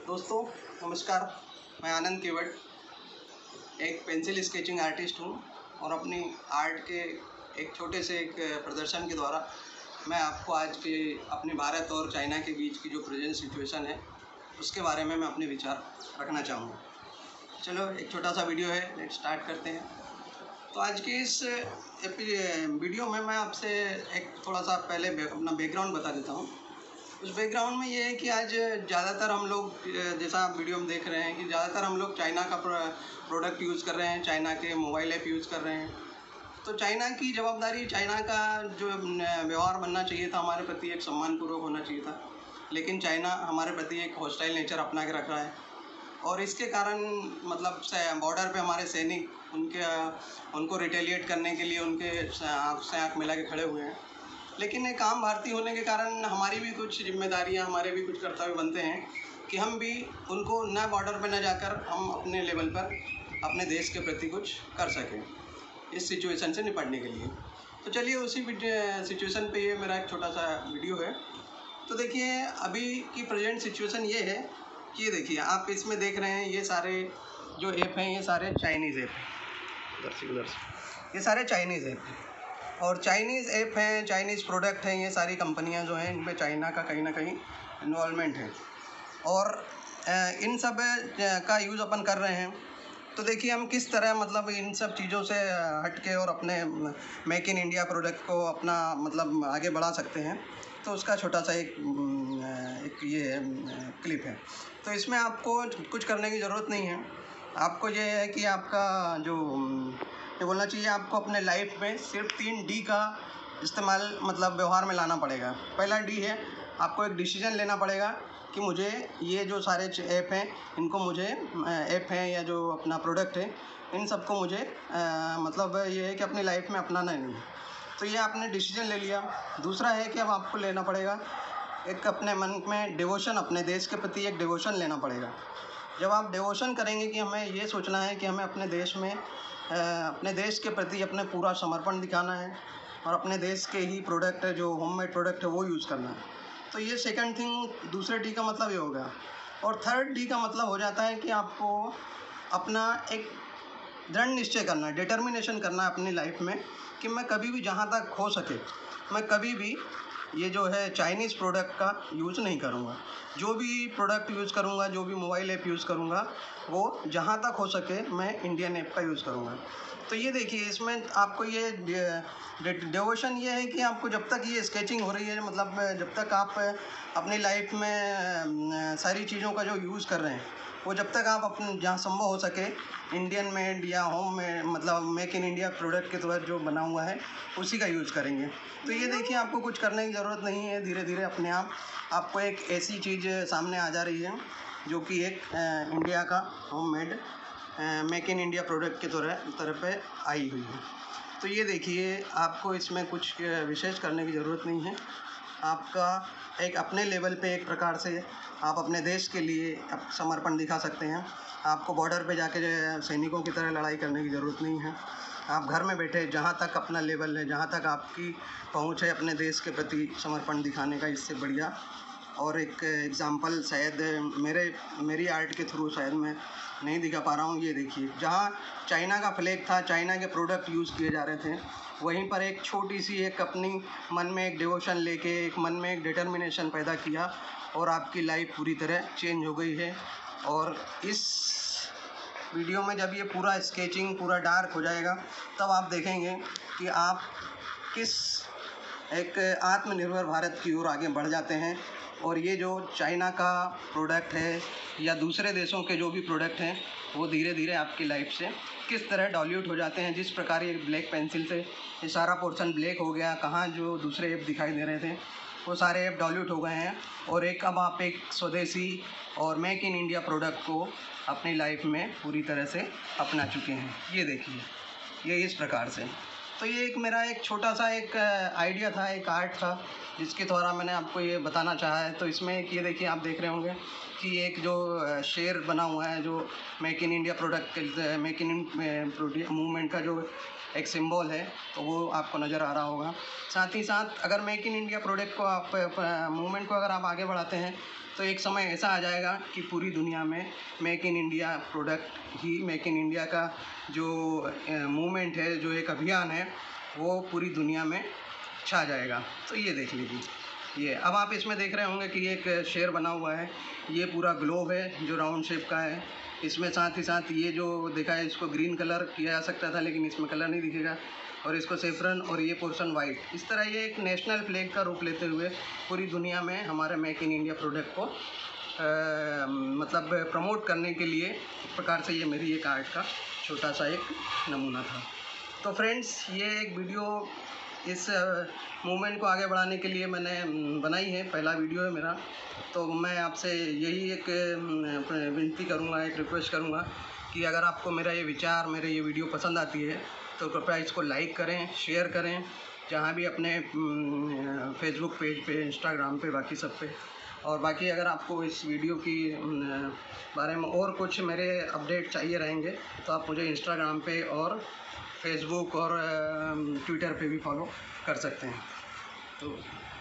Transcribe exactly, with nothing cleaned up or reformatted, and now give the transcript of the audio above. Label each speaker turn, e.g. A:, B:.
A: दोस्तों नमस्कार, मैं आनंद केवट एक पेंसिल स्केचिंग आर्टिस्ट हूँ और अपनी आर्ट के एक छोटे से एक प्रदर्शन के द्वारा मैं आपको आज के अपने भारत और चाइना के बीच की जो प्रेजेंट सिचुएशन है उसके बारे में मैं अपने विचार रखना चाहूँगा। चलो एक छोटा सा वीडियो है, लेट स्टार्ट करते हैं। तो आज के इस वीडियो में मैं आपसे एक थोड़ा सा पहले अपना बैकग्राउंड बता देता हूँ। उस बैकग्राउंड में ये है कि आज ज़्यादातर हम लोग, जैसा आप वीडियो में देख रहे हैं, कि ज़्यादातर हम लोग चाइना का प्रोडक्ट यूज़ कर रहे हैं, चाइना के मोबाइल ऐप यूज़ कर रहे हैं। तो चाइना की जवाबदारी, चाइना का जो व्यवहार बनना चाहिए था हमारे प्रति एक सम्मानपूर्वक होना चाहिए था, लेकिन चाइना हमारे प्रति एक हॉस्टाइल नेचर अपना के रख रहा है। और इसके कारण मतलब बॉर्डर पे हमारे सैनिक उनके उनको रिटेलिएट करने के लिए उनके आँख से आँख मिला के खड़े हुए हैं। लेकिन एक आम भारतीय होने के कारण हमारी भी कुछ जिम्मेदारियां, हमारे भी कुछ कर्तव्य बनते हैं कि हम भी उनको न बॉर्डर पे न जाकर हम अपने लेवल पर अपने देश के प्रति कुछ कर सकें इस सिचुएशन से निपटने के लिए। तो चलिए उसी सिचुएशन पे ये मेरा एक छोटा सा वीडियो है। तो देखिए अभी की प्रेजेंट सिचुएशन ये है कि ये देखिए आप इसमें देख रहे हैं, ये सारे जो ऐप हैं ये सारे चाइनीज़ ऐप हैं, उधर से उधर से ये सारे चाइनीज़ ऐप हैं और चाइनीज़ ऐप हैं, चाइनीज़ प्रोडक्ट हैं। ये सारी कंपनियां जो हैं इनमें चाइना का कहीं ना कहीं इन्वॉल्वमेंट है और इन सब का यूज़ अपन कर रहे हैं। तो देखिए हम किस तरह मतलब इन सब चीज़ों से हट के और अपने मेक इन इंडिया प्रोडक्ट को अपना मतलब आगे बढ़ा सकते हैं। तो उसका छोटा सा एक एक ये क्लिप है। तो इसमें आपको कुछ करने की ज़रूरत नहीं है। आपको ये है कि आपका जो ये बोलना चाहिए, आपको अपने लाइफ में सिर्फ तीन डी का इस्तेमाल मतलब व्यवहार में लाना पड़ेगा। पहला डी है, आपको एक डिसीजन लेना पड़ेगा कि मुझे ये जो सारे ऐप हैं इनको मुझे ऐप हैं या जो अपना प्रोडक्ट है इन सबको मुझे आ, मतलब ये है कि अपनी लाइफ में अपनाना नहीं है। तो ये आपने डिसीजन ले लिया। दूसरा है कि अब आपको लेना पड़ेगा एक अपने मन में डिवोशन, अपने देश के प्रति एक डिवोशन लेना पड़ेगा। जब आप डिवोशन करेंगे कि हमें ये सोचना है कि हमें अपने देश में अपने देश के प्रति अपने पूरा समर्पण दिखाना है और अपने देश के ही प्रोडक्ट है, जो होममेड प्रोडक्ट है, वो यूज़ करना है। तो ये सेकंड थिंग, दूसरे डी का मतलब ये हो गया। और थर्ड डी का मतलब हो जाता है कि आपको अपना एक दृढ़ निश्चय करना है, डिटर्मिनेशन करना है अपनी लाइफ में कि मैं कभी भी जहाँ तक हो सके मैं कभी भी ये जो है चाइनीज़ प्रोडक्ट का यूज़ नहीं करूँगा। जो भी प्रोडक्ट यूज़ करूँगा, जो भी मोबाइल ऐप यूज़ करूँगा, वो जहाँ तक हो सके मैं इंडियन ऐप का यूज़ करूँगा। तो ये देखिए इसमें आपको ये डिवोशन ये है कि आपको जब तक ये स्केचिंग हो रही है, मतलब जब तक आप अपनी लाइफ में सारी चीज़ों का जो यूज़ कर रहे हैं वो जब तक आप अपने जहाँ संभव हो सके इंडियन मेड या होम में मतलब मेक इन इंडिया प्रोडक्ट के तहत जो बना हुआ है उसी का यूज़ करेंगे। तो ये देखिए आपको कुछ करने की ज़रूरत नहीं है। धीरे धीरे अपने आप आपको एक ऐसी चीज़ सामने आ जा रही है जो कि एक आ, इंडिया का home made make in India product के तरह तरफ पे आई हुई है। तो ये देखिए आपको इसमें कुछ विशेष करने की ज़रूरत नहीं है। आपका एक अपने लेवल पे एक प्रकार से आप अपने देश के लिए समर्पण दिखा सकते हैं। आपको बॉर्डर पे जाके सैनिकों की तरह लड़ाई करने की ज़रूरत नहीं है। आप घर में बैठे जहाँ तक अपना लेवल है, जहाँ तक आपकी पहुँच है अपने देश के प्रति समर्पण दिखाने का, इससे बढ़िया और एक एग्ज़ाम्पल शायद मेरे मेरी आर्ट के थ्रू शायद मैं नहीं दिखा पा रहा हूँ। ये देखिए जहाँ चाइना का फ्लैग था, चाइना के प्रोडक्ट यूज़ किए जा रहे थे, वहीं पर एक छोटी सी एक अपनी मन में एक डिवोशन लेके एक मन में एक डिटर्मिनेशन पैदा किया और आपकी लाइफ पूरी तरह चेंज हो गई है। और इस वीडियो में जब ये पूरा स्केचिंग पूरा डार्क हो जाएगा तब आप देखेंगे कि आप किस एक आत्मनिर्भर भारत की ओर आगे बढ़ जाते हैं। और ये जो चाइना का प्रोडक्ट है या दूसरे देशों के जो भी प्रोडक्ट हैं वो धीरे धीरे आपकी लाइफ से किस तरह डॉल्यूट हो जाते हैं। जिस प्रकार ये ब्लैक पेंसिल से ये सारा पोर्शन ब्लैक हो गया, कहाँ जो दूसरे ऐप दिखाई दे रहे थे वो सारे ऐप डॉल्यूट हो गए हैं और एक अब आप एक स्वदेशी और मेक इन इंडिया प्रोडक्ट को अपनी लाइफ में पूरी तरह से अपना चुके हैं। ये देखिए ये इस प्रकार से। तो ये एक मेरा एक छोटा सा एक आइडिया था, एक आर्ट था जिसके द्वारा मैंने आपको ये बताना चाहा है। तो इसमें एक ये देखिए आप देख रहे होंगे कि एक जो शेर बना हुआ है जो make in India product make in movement का जो एक सिंबल है, तो वो आपको नज़र आ रहा होगा। साथ ही साथ अगर मेक इन इंडिया प्रोडक्ट को आप मूवमेंट को अगर आप आगे बढ़ाते हैं तो एक समय ऐसा आ जाएगा कि पूरी दुनिया में मेक इन इंडिया प्रोडक्ट ही, मेक इन इंडिया का जो मूवमेंट है, जो एक अभियान है, वो पूरी दुनिया में छा जाएगा। तो ये देख लीजिए, ये अब आप इसमें देख रहे होंगे कि एक शेर बना हुआ है, ये पूरा ग्लोब है जो राउंड शेप का है। इसमें साथ ही साथ ये जो देखा है, इसको ग्रीन कलर किया जा सकता था लेकिन इसमें कलर नहीं दिखेगा, और इसको सेफ्रन और ये पोर्शन वाइट। इस तरह ये एक नेशनल फ्लैग का रूप लेते हुए पूरी दुनिया में हमारे मेक इन इंडिया प्रोडक्ट को आ, मतलब प्रमोट करने के लिए एक प्रकार से ये मेरी एक आर्ट का छोटा सा एक नमूना था। तो फ्रेंड्स, ये एक वीडियो इस मूवमेंट को आगे बढ़ाने के लिए मैंने बनाई है, पहला वीडियो है मेरा। तो मैं आपसे यही एक विनती करूँगा, एक रिक्वेस्ट करूँगा कि अगर आपको मेरा ये विचार, मेरे ये वीडियो पसंद आती है तो कृपया इसको लाइक करें, शेयर करें, जहाँ भी अपने फेसबुक पेज पे, इंस्टाग्राम पे, बाकी सब पे। और बाकी अगर आपको इस वीडियो की बारे में और कुछ मेरे अपडेट चाहिए रहेंगे तो आप मुझे इंस्टाग्राम पे और फेसबुक और ट्विटर पे भी फॉलो कर सकते हैं। तो